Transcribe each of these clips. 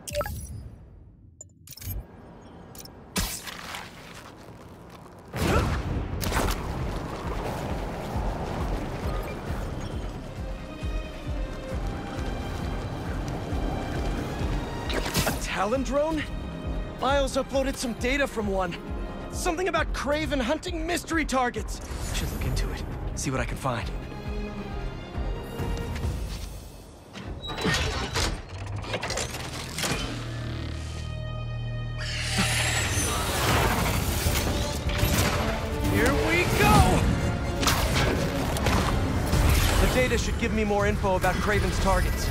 Talon drone? Miles uploaded some data from one. Something about Kraven hunting mystery targets. Should look into it, see what I can find. Here we go! The data should give me more info about Kraven's targets.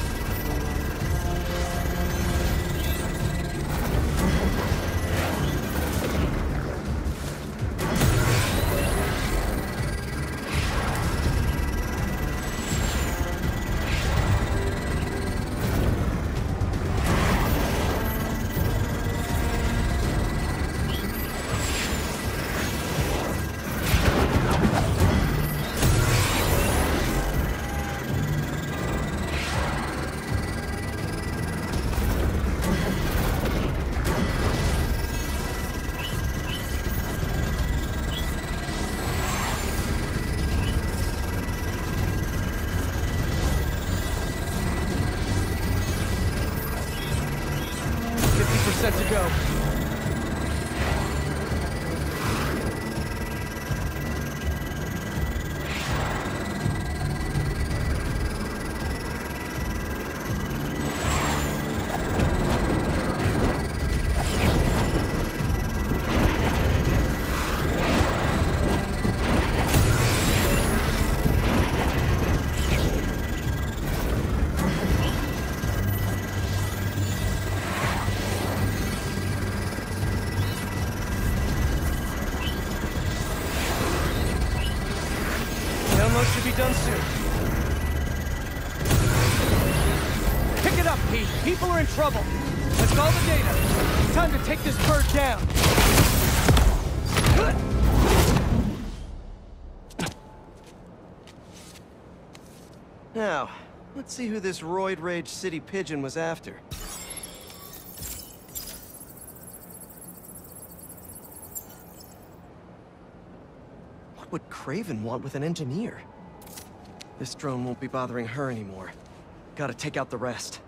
Set to go. Download should be done soon. Pick it up, Pete. People are in trouble. That's all the data. Time to take this bird down. Now, let's see who this roid rage city pigeon was after. What would Kraven want with an engineer? This drone won't be bothering her anymore. Gotta take out the rest.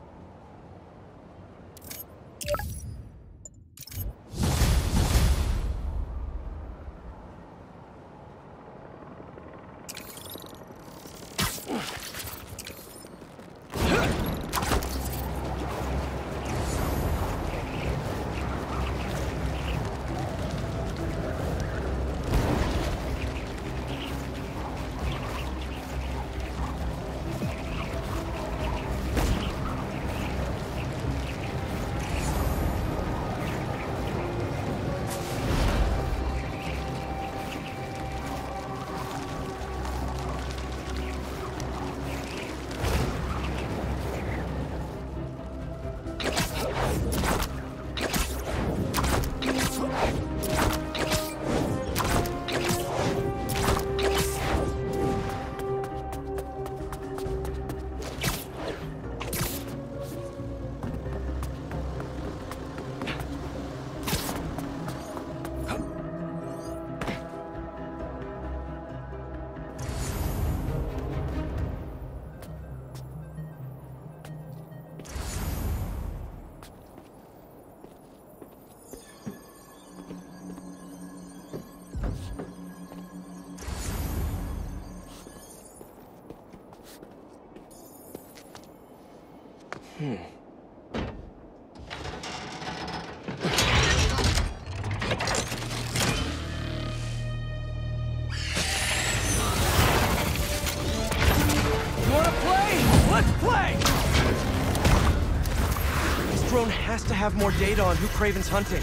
Drone has to have more data on who Kraven's hunting.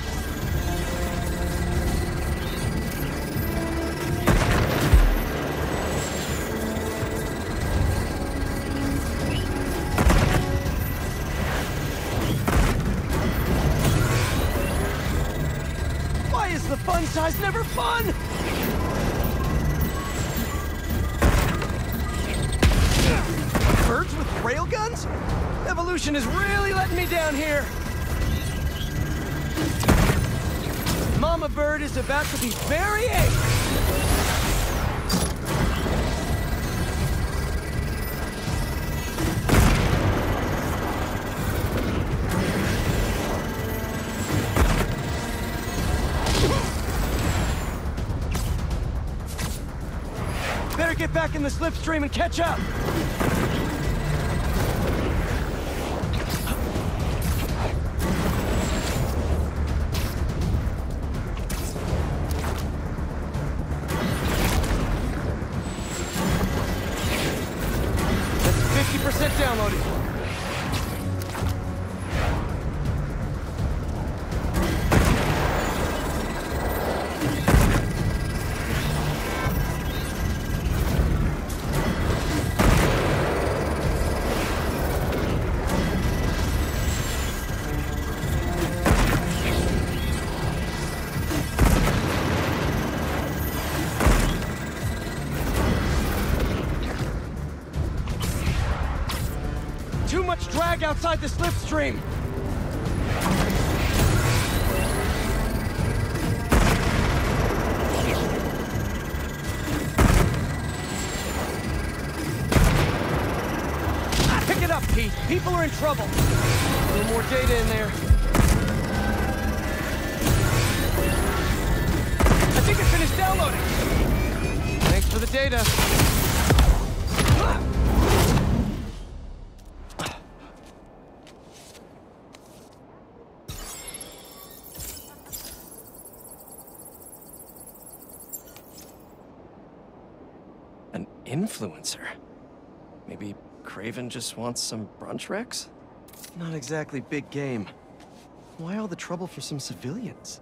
Why is the fun size never fun? Birds with railguns? Evolution resolution is really letting me down here. Mama Bird is about to be very angry. Better get back in the slipstream and catch up. That's 50% downloaded. Too much drag outside the slipstream! Pick it up, Pete! People are in trouble! A little more data in there. I think it finished downloading! Thanks for the data. An influencer? Maybe Kraven just wants some brunch wrecks? Not exactly big game. Why all the trouble for some civilians?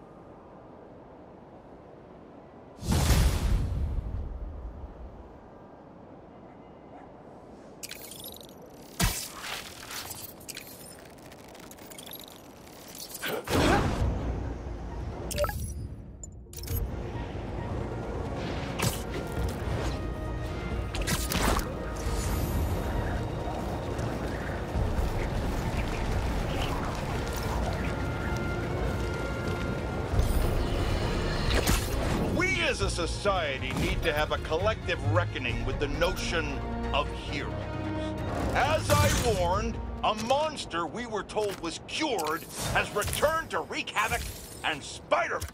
As a society, need to have a collective reckoning with the notion of heroes. As I warned, a monster we were told was cured has returned to wreak havoc, and Spider-Man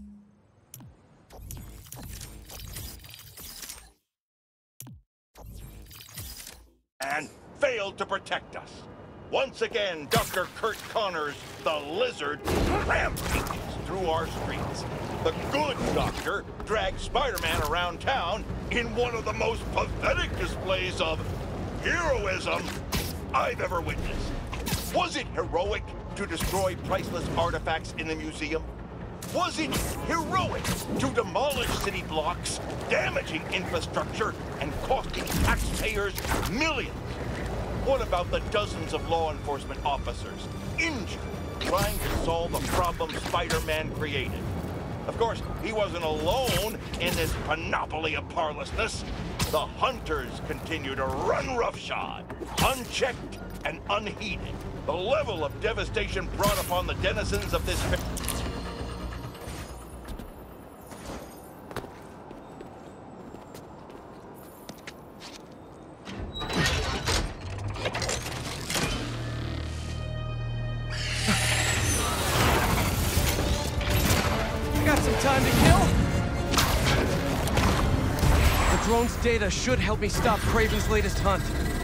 failed to protect us. Once again, Dr. Kurt Connors, the Lizard, rampages through our streets. The good doctor dragged Spider-Man around town in one of the most pathetic displays of heroism I've ever witnessed. Was it heroic to destroy priceless artifacts in the museum? Was it heroic to demolish city blocks, damaging infrastructure, and costing taxpayers millions? What about the dozens of law enforcement officers injured trying to solve a problem Spider-Man created? Of course, he wasn't alone in this panoply of powerlessness. The hunters continue to run roughshod, unchecked and unheeded. The level of devastation brought upon the denizens of this... Time to kill? The drone's data should help me stop Kraven's latest hunt.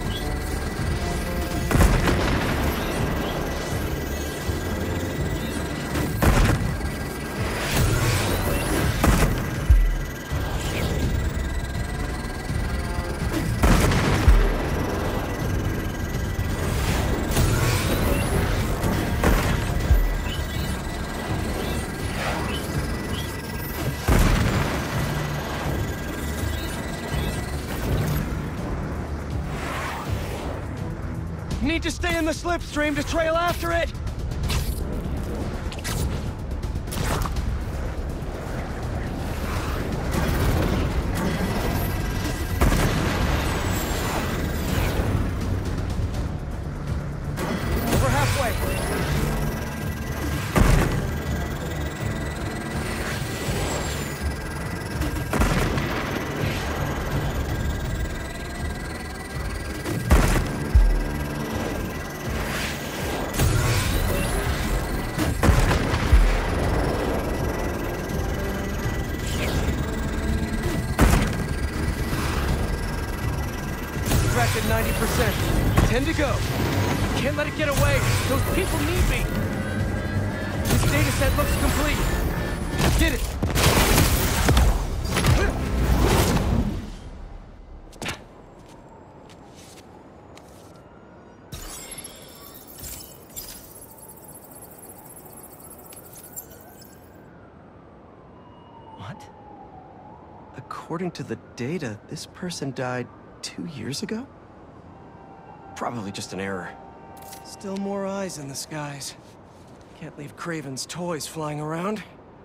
Need to stay in the slipstream to trail after it! 90%. 10 to go. Can't let it get away. Those people need me. This data set looks complete. Did it. What? According to the data, this person died 2 years ago? Probably just an error. Still more eyes in the skies. Can't leave Kraven's toys flying around.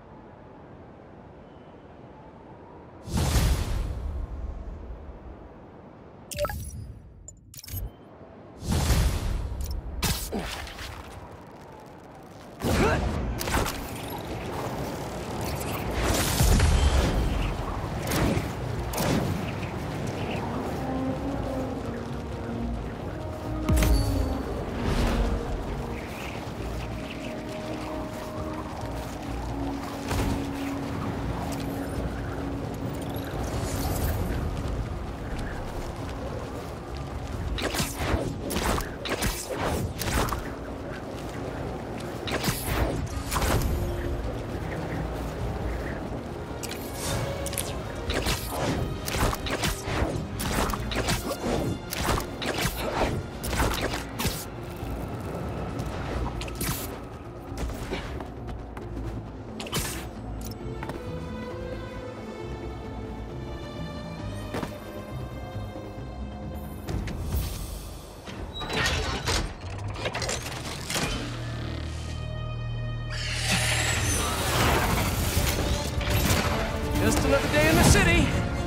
Just another day in the city!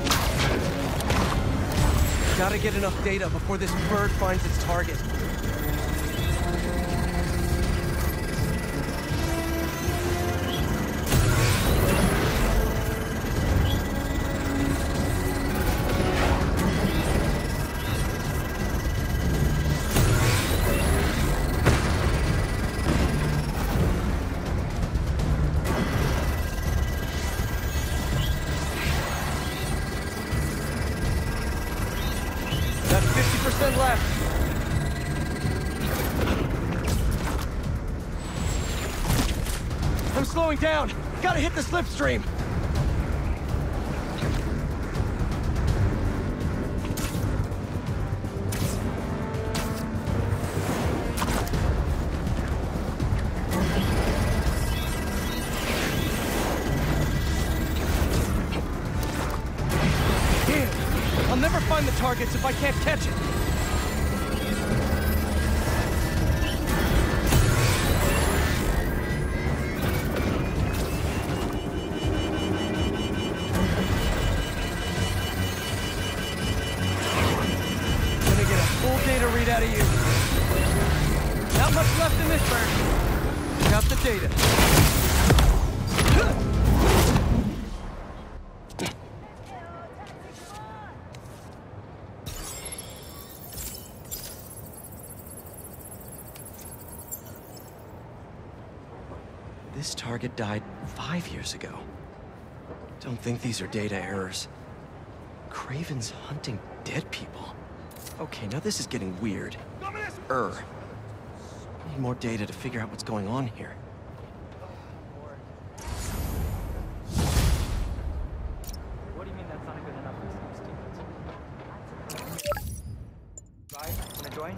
Gotta get enough data before this bird finds its target. Left. I'm slowing down. Gotta hit the slipstream. Damn. I'll never find the targets if I can't catch it. Out of you. Not much left in this bird. Got the data. This target died 5 years ago. Don't think these are data errors. Kraven's hunting dead people. Okay, now this is getting weird. Need more data to figure out what's going on here. What do you mean that's not good enough for some students? Right? Wanna join?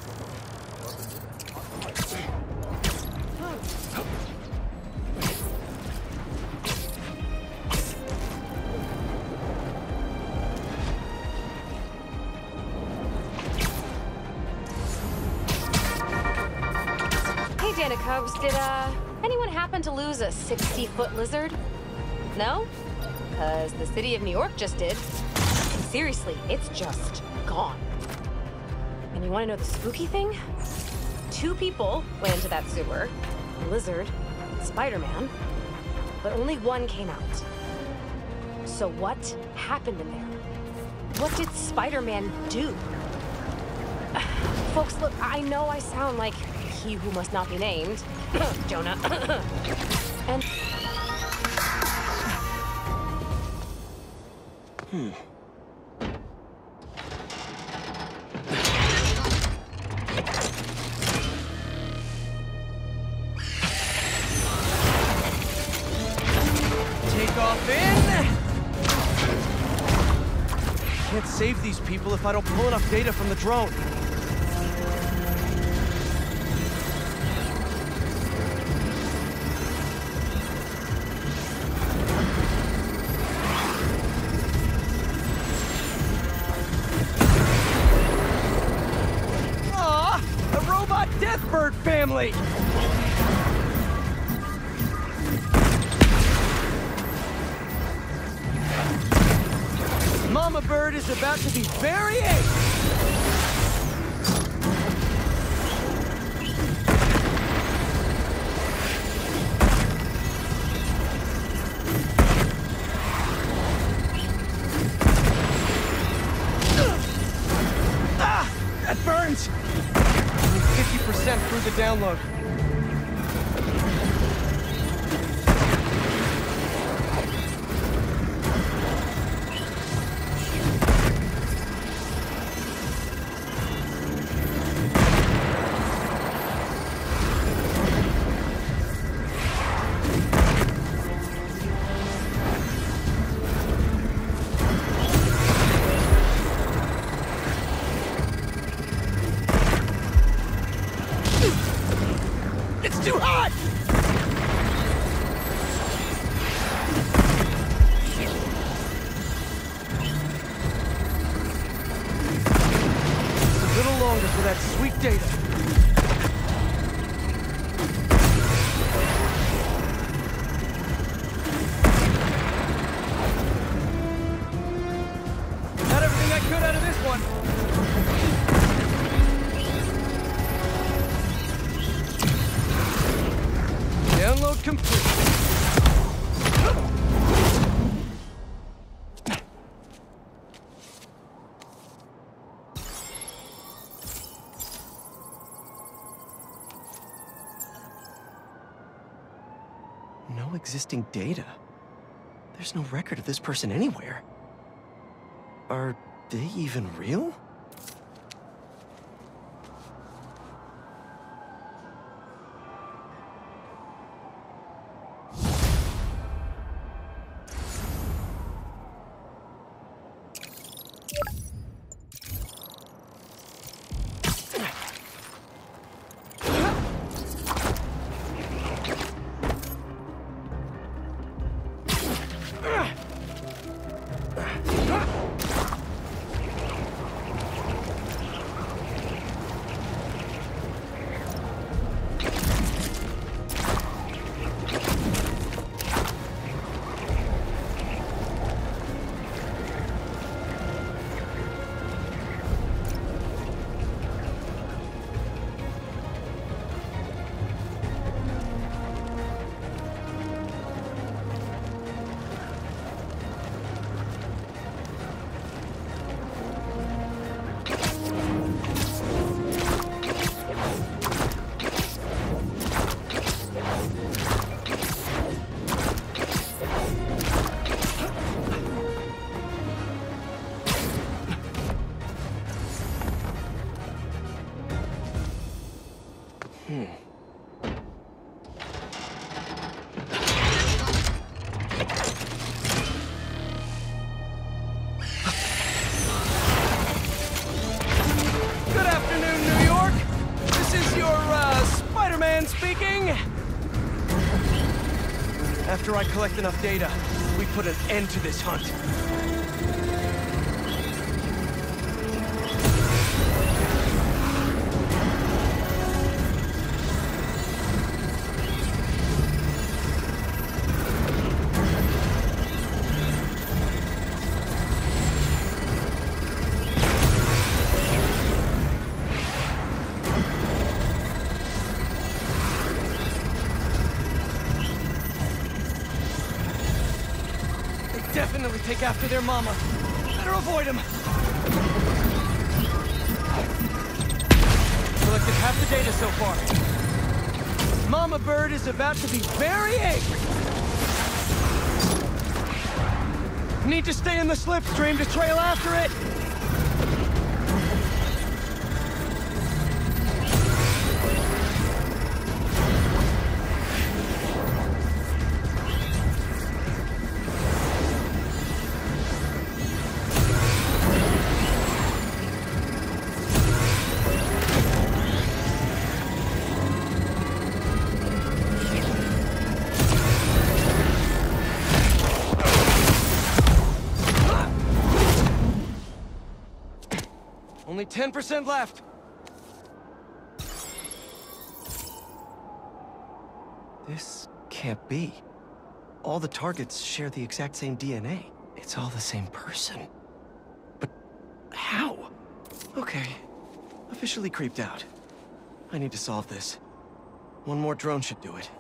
Cubs, did anyone happen to lose a 60-foot lizard? No? Because the city of New York just did. Seriously, it's just gone. And you want to know the spooky thing? 2 people went into that sewer, the lizard, Spider-Man, but only 1 came out. So what happened in there? What did Spider-Man do? Folks, look, I know I sound like he who must not be named, Jonah. And... save these people if I don't pull enough data from the drone. Aw! A robot Deathbird family! Mama Bird is about to be very angry! Ah! That burns! I'm 50% through the download. It's too hot! It's a little longer for that sweet data. Got everything I could out of this one. Download complete. No existing data. There's no record of this person anywhere. Are they even real? Good afternoon, New York. This is your, Spider-Man speaking. After I collect enough data, we put an end to this hunt. Definitely take after their mama. Better avoid them. Collected half the data so far. Mama Bird is about to be very angry. Need to stay in the slipstream to trail after it. Only 10% left. This can't be. All the targets share the exact same DNA. It's all the same person. But how? Okay. Officially creeped out. I need to solve this. One more drone should do it.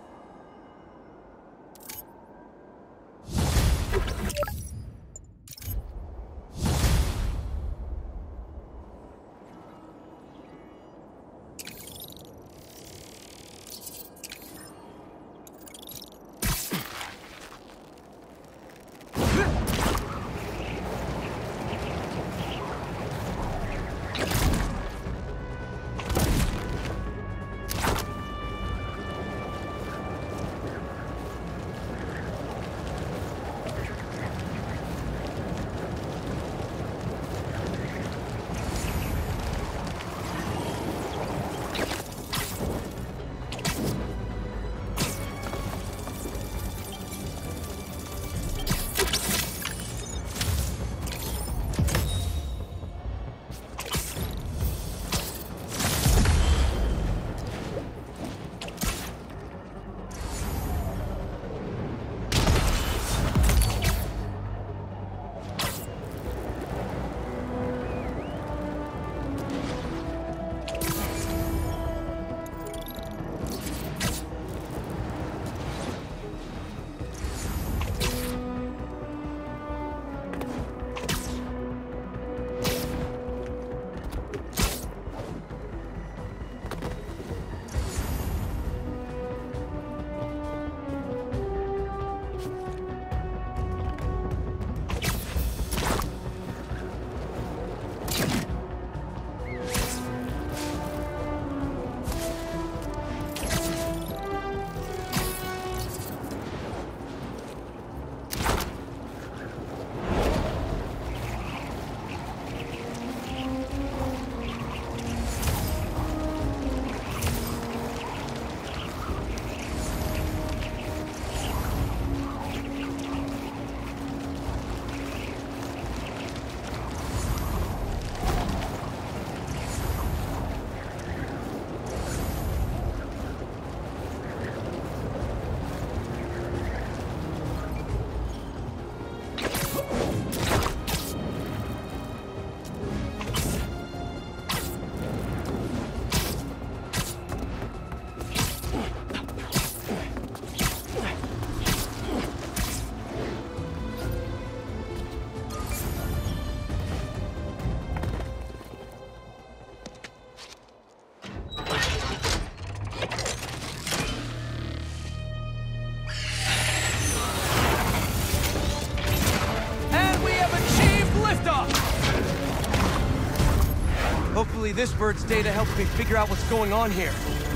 Hopefully this bird's data helps me figure out what's going on here.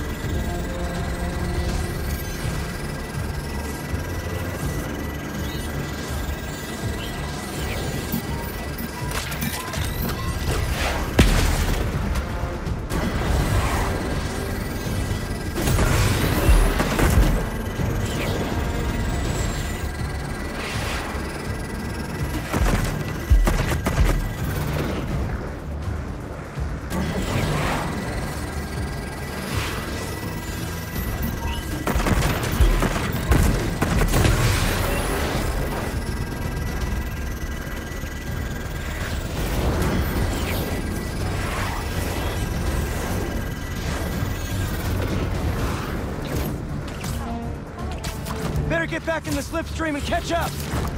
Better get back in the slipstream and catch up!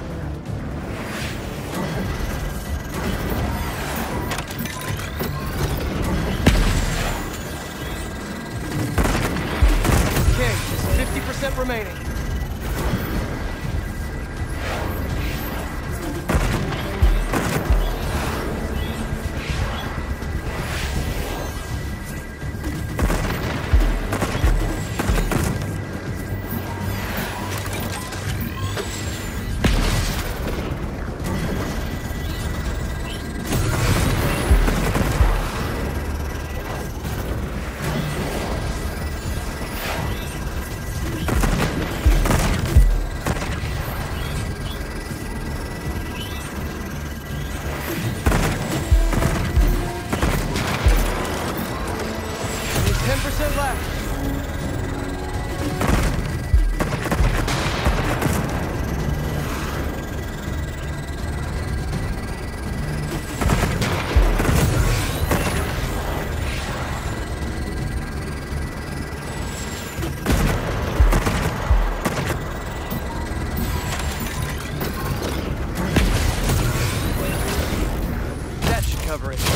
Okay, 50% remaining. 10% left. That should cover it.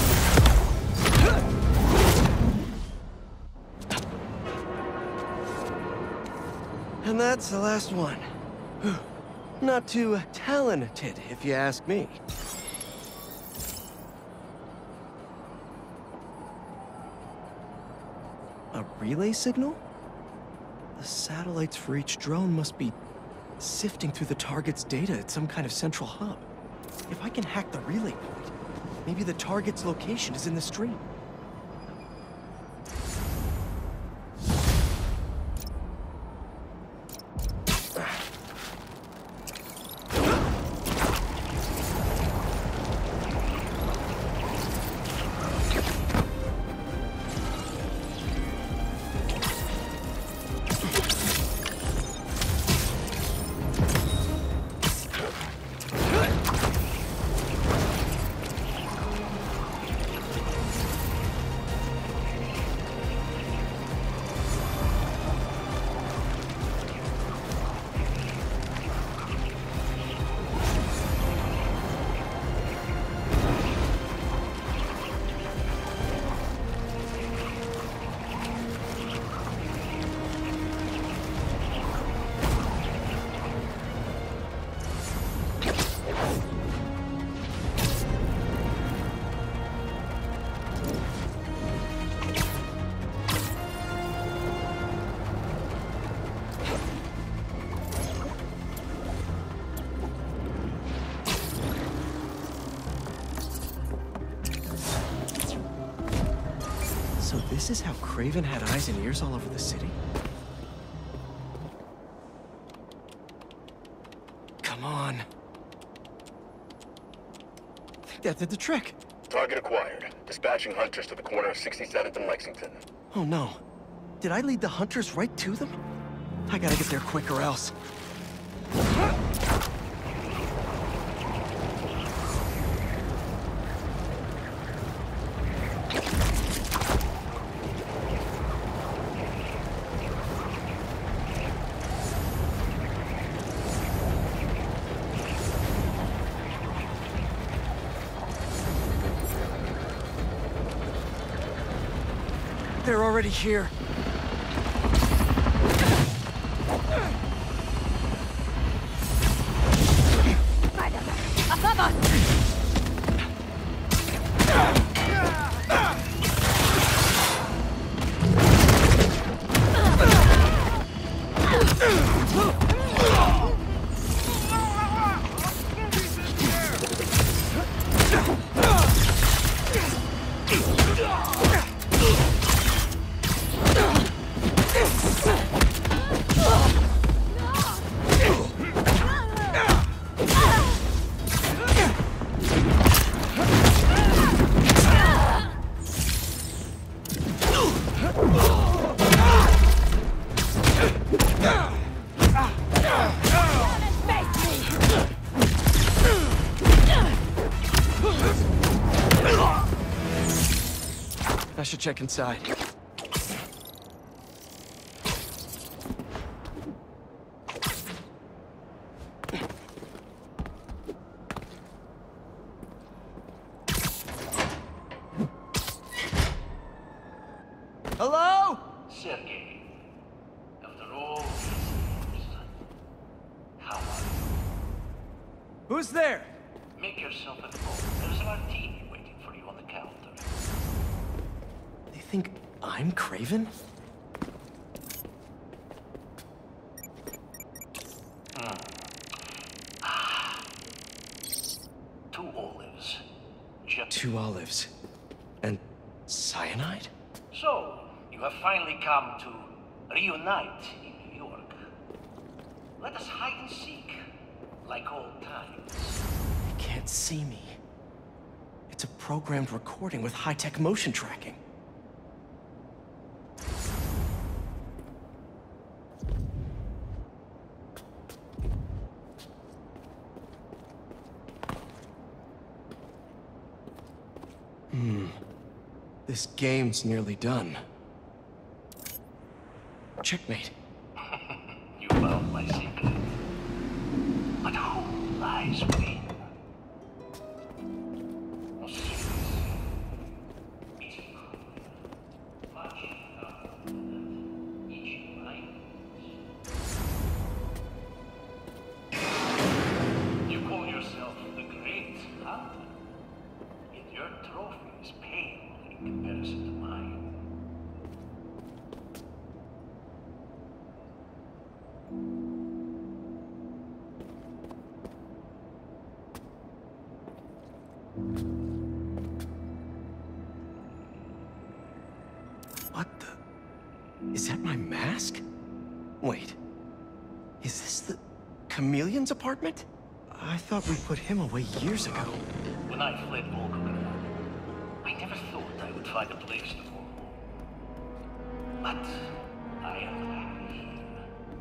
And that's the last one. Not too talented, if you ask me. A relay signal? The satellites for each drone must be sifting through the target's data at some kind of central hub. If I can hack the relay point, maybe the target's location is in the stream. So this is how Kraven had eyes and ears all over the city? Come on. I think that did the trick. Target acquired. Dispatching hunters to the corner of 67th and Lexington. Oh no. Did I lead the hunters right to them? I gotta get there quick or else. They're already here. Above us! I should check inside. Hello? Sergei, after all these years, how are you? Who's there? Make yourself at home. There's a martini waiting for you on the counter. They think I'm Kraven? Two olives. Just 2 olives. And cyanide? so, you have finally come to reunite in New York. Let us hide and seek, like old times. They can't see me. It's a programmed recording with high-tech motion tracking. This game's nearly done. Checkmate. You found my secret. But who lies within? A secret. Much each night. You call yourself the Great Hunter, yet your trophy is pale in comparison to mine. What the... Is that my mask? Wait. Is this the... Chameleon's apartment? I thought we put him away years ago. When I fled Volgograd, I never thought I would find a place to call home. But I am happy here.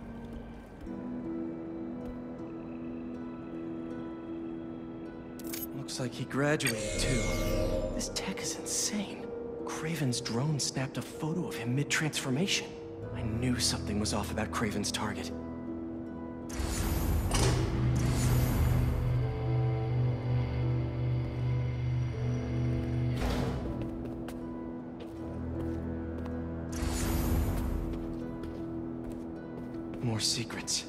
Looks like he graduated too. This tech is insane. Kraven's drone snapped a photo of him mid-transformation. I knew something was off about Kraven's target. More secrets.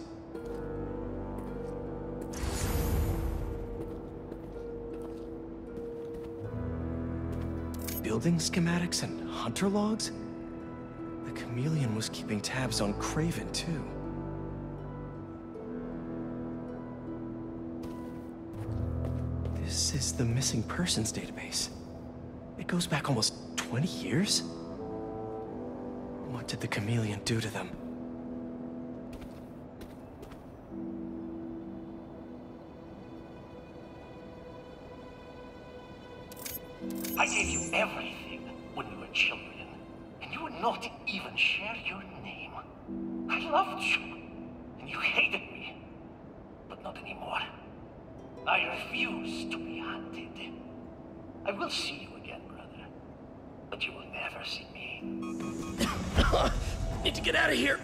Building schematics and hunter logs? The Chameleon was keeping tabs on Kraven, too. This is the missing persons database. It goes back almost 20 years? What did the Chameleon do to them? I gave you everything when we were children, and you would not even share your name. I loved you, and you hated me, but not anymore. I refuse to be hunted. I will see you again, brother, but you will never see me. Need to get out of here.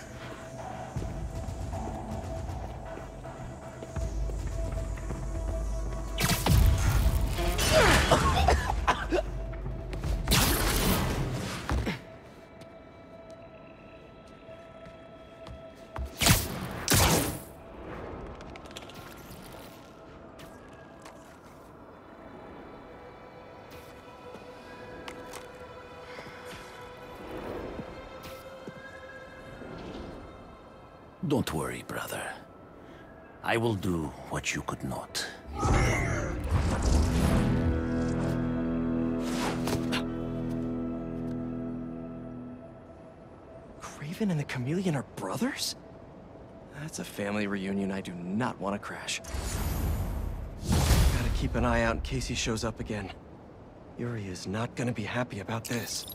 Don't worry, brother. I will do what you could not. Kraven and the Chameleon are brothers? That's a family reunion I do not want to crash. Gotta keep an eye out in case he shows up again. Yuri is not gonna be happy about this.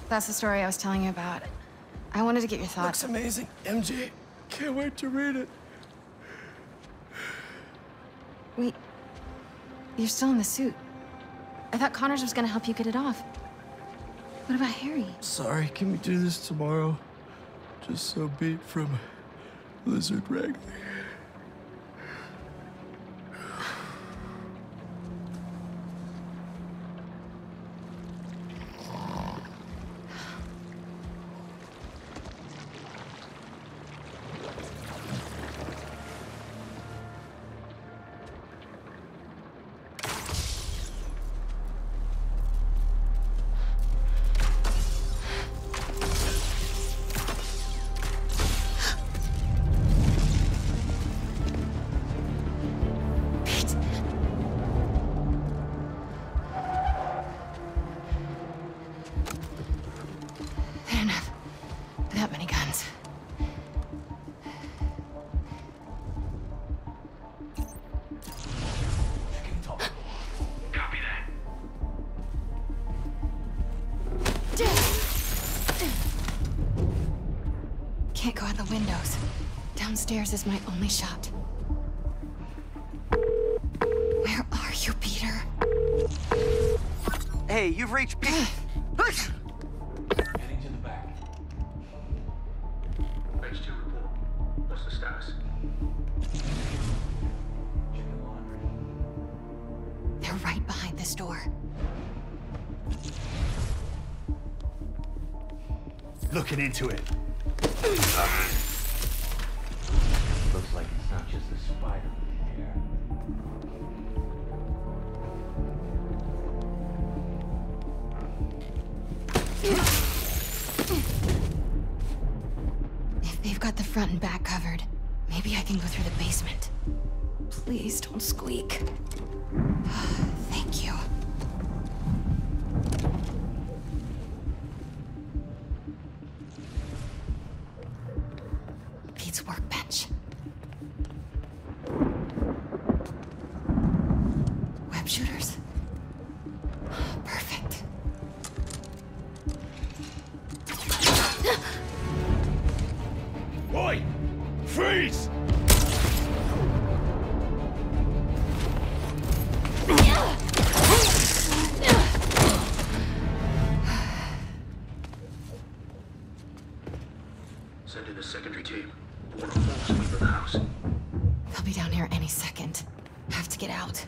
That's the story I was telling you about. I wanted to get your thoughts. Looks amazing, MJ. Can't wait to read it. Wait. You're still in the suit. I thought Connors was gonna help you get it off. What about Harry? Sorry, can we do this tomorrow? Just so beat from Lizard Wrangler. Can't go out the windows. Downstairs is my only shot. Where are you, Peter? Hey, you've reached Peter. Heading to the back. Phase 2 report. What's the status? Chicken laundry. They're right behind this door. Looking into it. Looks like it's not just the spider in here. If they've got the front and back covered, maybe I can go through the basement. Please don't squeak. Thank you. Pete's workbench. Web shooters. Perfect. Boy! Freeze! Send in a secondary team. I want a full sweep of the house. They'll be down here any second. Have to get out.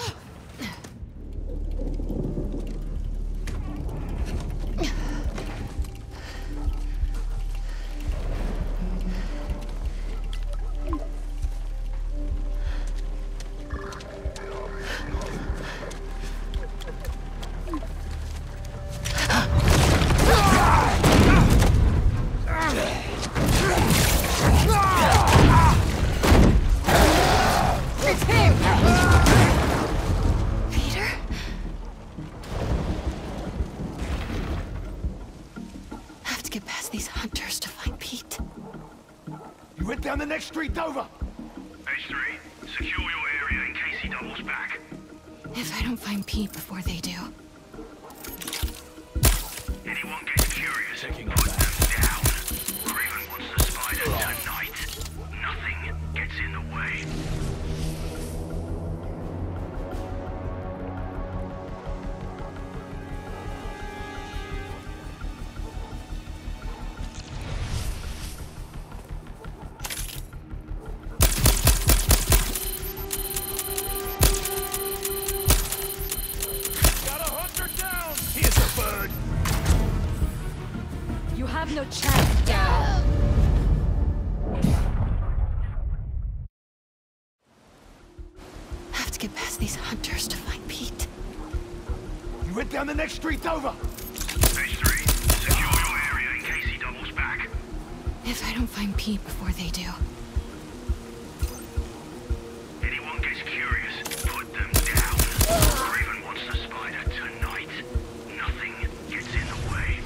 It's him! Peter? Have to get past these hunters to find Pete. You went down the next street over! H3, secure your area in case he doubles back. If I don't find Pete before they do. Anyone gets curious, put them down. Craven wants the spider tonight. Nothing gets in the way. Got a hunter down! Here's a bird! You have no chance. Have to get past these hunters to find Pete. You went down the next street over! H3, secure your area in case he doubles back. If I don't find Pete before they do. Anyone gets curious, put them down. Craven wants the spider tonight. Nothing gets in the way.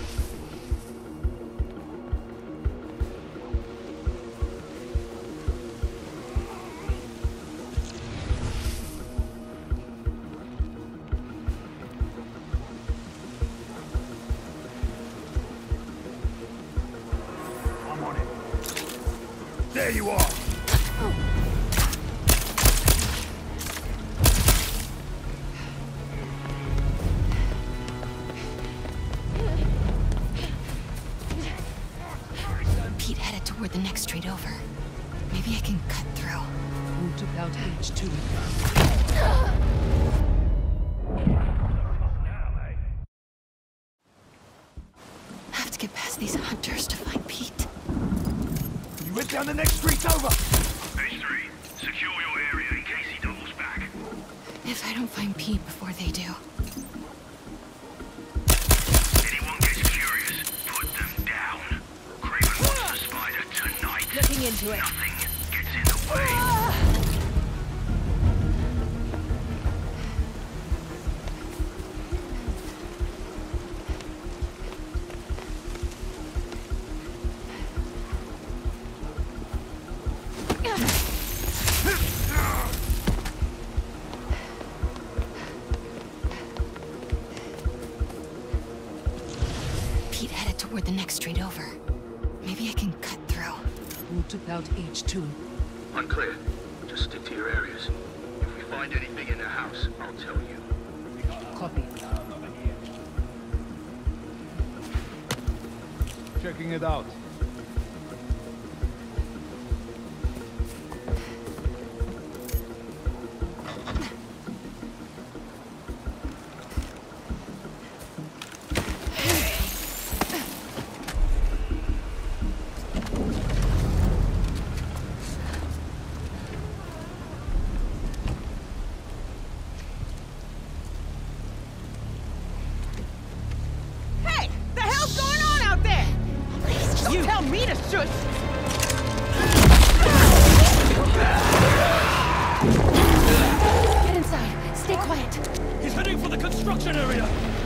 you are! Pete headed toward the next street over. Maybe I can cut through. Route about H2. Have to get past these hunters to find Pete. You went down the next street over! H3, secure your area in case he doubles back. If I don't find Pete before they do. Anyone gets curious, put them down. Craven wants the spider tonight. Looking into it. Nothing gets in the way. Pete headed toward the next street over. Maybe I can cut through. Route about H2. Unclear. Just stick to your areas. If we find anything in the house, I'll tell you. Copy. Checking it out. Hey! The hell's going on out there? Don't tell me to shush! Get inside. Stay quiet. He's heading for the construction area!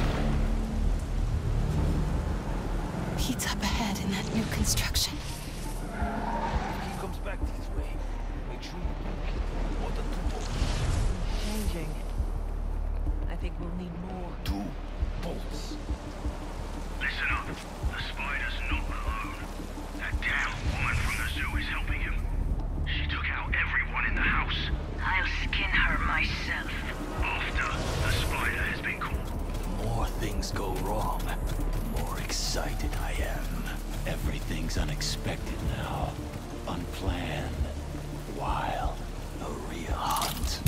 Pete's up ahead in that new construction. He comes back this way. Make sure you keep more than 2 bolts. Changing. I think we'll need more. 2 bolts. Listen up. The spider's not alone. That damn woman from the zoo is helping him. She took out everyone in the house. I'll skin her myself. After the spider has been caught. The more things go wrong, the more excited I am. Everything's unexpected now. Unplanned. Wild. A real hunt.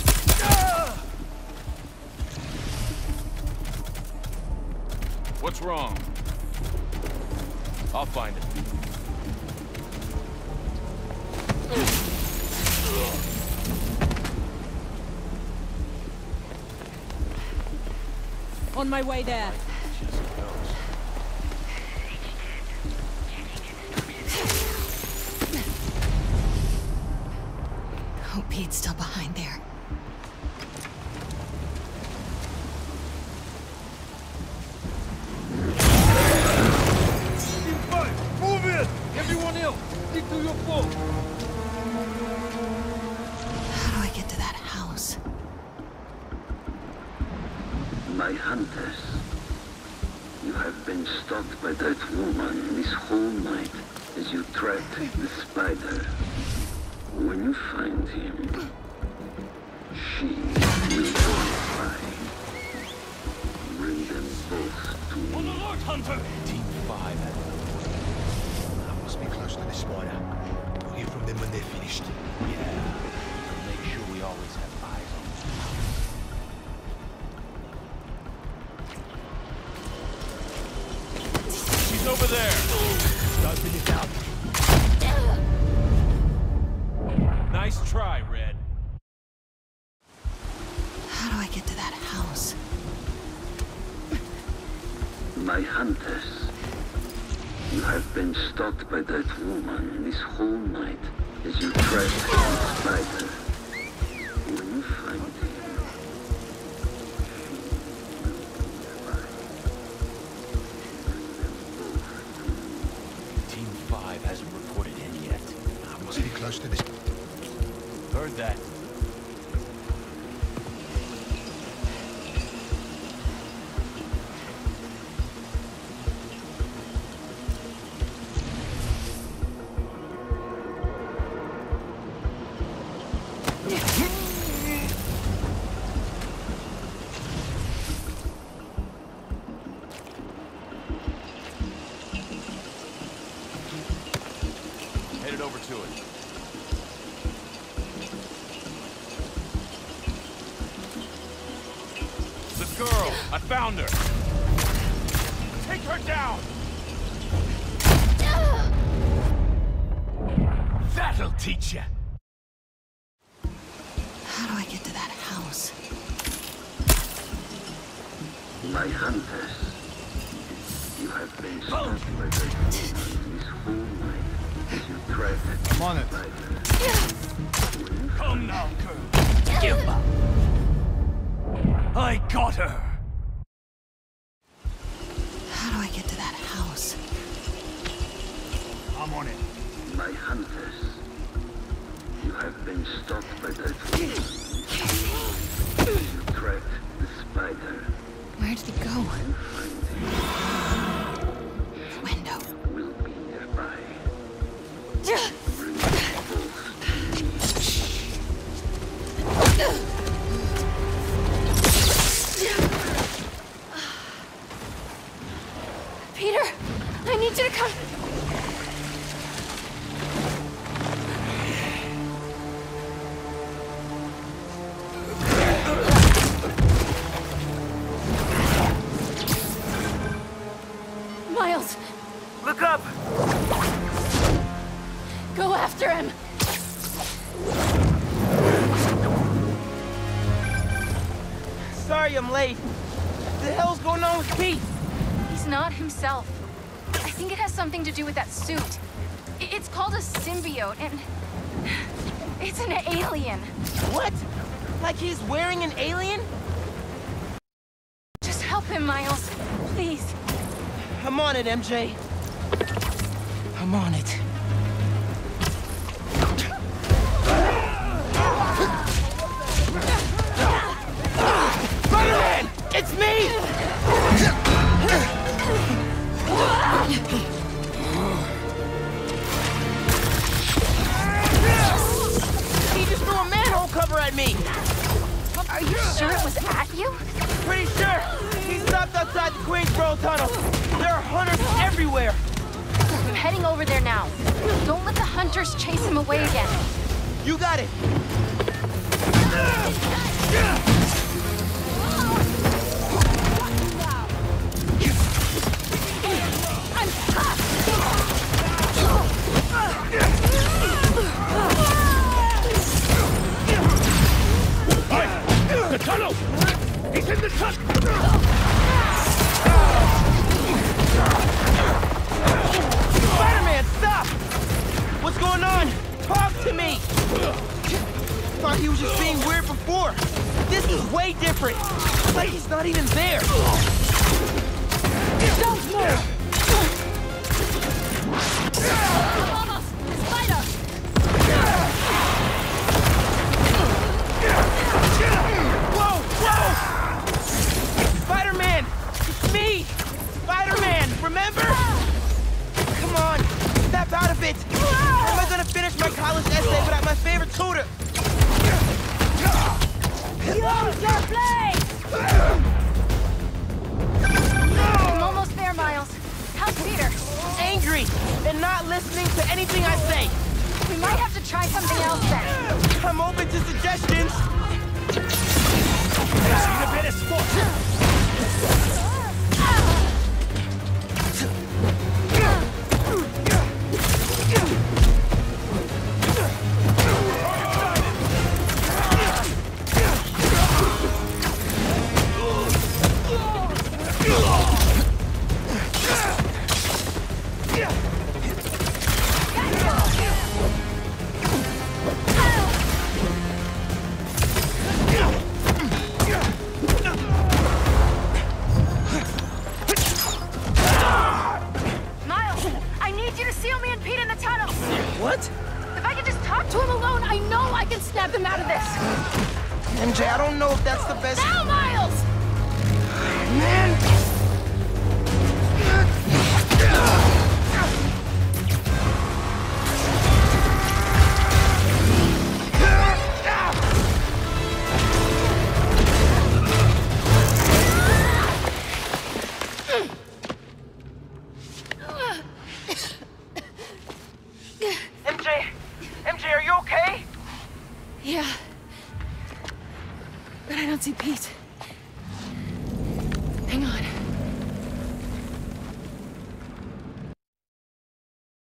What's wrong? I'll find it. On my way there. Hope Pete's still behind there. Move it! Everyone else, stick to your post! How do I get to that house? My hunters, you have been stalked by that woman this whole night as you tracked the spider. When you find him, she will die. Bring them both to me. On alert, Hunter! Team 5 at I must be close to the spider. We'll hear from them when they're finished. Yeah. Make sure we always have eyes on them. She's over there! Dusting it out. Nice try, Red. How do I get to that house? My hunters, you have been stalked by that woman this whole night as you tracked the spider. When you find him, Team 5 hasn't reported in yet. I must be close to this. Heard that. to it. The girl! I found her! Take her down! That'll teach you! How do I get to that house? My hunters, you have been stuck by the demons this whole night as you tried to I'm on it. Come now, girl. Give up! I got her! How do I get to that house? I'm on it. My hunters, you have been stalked by that demon as you tracked the spider. Where did it go? When find The window. it will be nearby. Bring them both to me. Peter, I need you to come. Miles, Look up! go after him. Sorry I'm late. What the hell's going on with Pete? He's not himself. I think it has something to do with that suit. It's called a symbiote, and it's an alien. What? Like he's wearing an alien? Just help him, Miles. Please. I'm on it, MJ. I'm on it. Spider-Man! It's me! He just threw a manhole cover at me! Are you sure it was at you? Pretty sure! He stopped outside the Queensboro Tunnel! There are hunters everywhere! I'm heading over there now. Don't let the hunters chase him away again. You got it! I'm stuck! The tunnel! He's in the tunnel! Spider-Man, stop! What's going on? Talk to me! Thought he was just being weird before. This is way different. It's like he's not even there. Don't move! Almost! Spider! Whoa! Whoa! Spider-Man! It's me! Spider-Man! Remember? Come on! Snap out of it! How am I gonna finish my college essay without my favorite tutor? Use your blade! I'm almost there, Miles. How's Peter? Angry and not listening to anything I say. We might have to try something else then. I'm open to suggestions. Need a bit of sport! Miles, I need you to seal me and Pete in the tunnel. What? If I can just talk to him alone, I know I can snap him out of this. MJ, I don't know if that's the best. Now, Miles! Man! MJ, Yeah. But I don't see Pete.